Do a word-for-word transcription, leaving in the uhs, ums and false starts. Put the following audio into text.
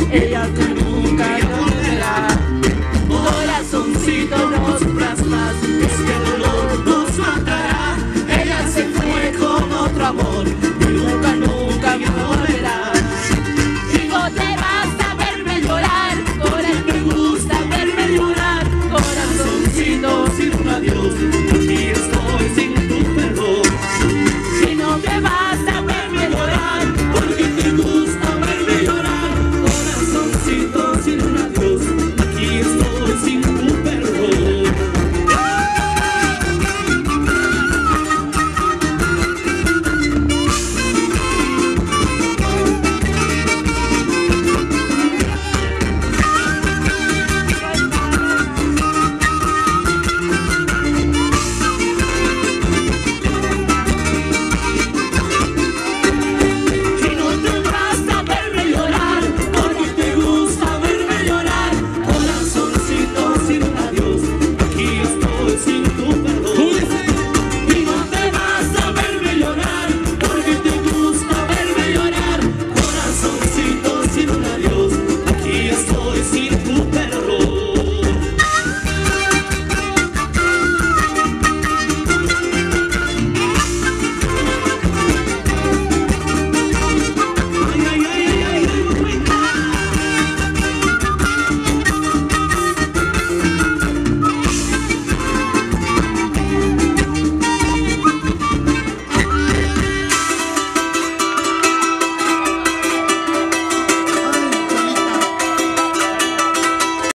ella tú nunca volverá. Corazoncito, no sufras más, este dolor nos matará. Ella se fue con otro amor y nunca, nunca volverá. Digo, te vas a verme llorar, con él me gusta verme llorar. Corazoncito, sin un adiós, aquí estoy sin tu perdón. Si no te vas a verme llorar, porque te gusta verme llorar. Corazoncito, sin un adiós, aquí estoy sin tu perdón. Si no te vas a verme llorar, porque te gusta verme llorar. Corazoncito, sin un adiós, aquí estoy sin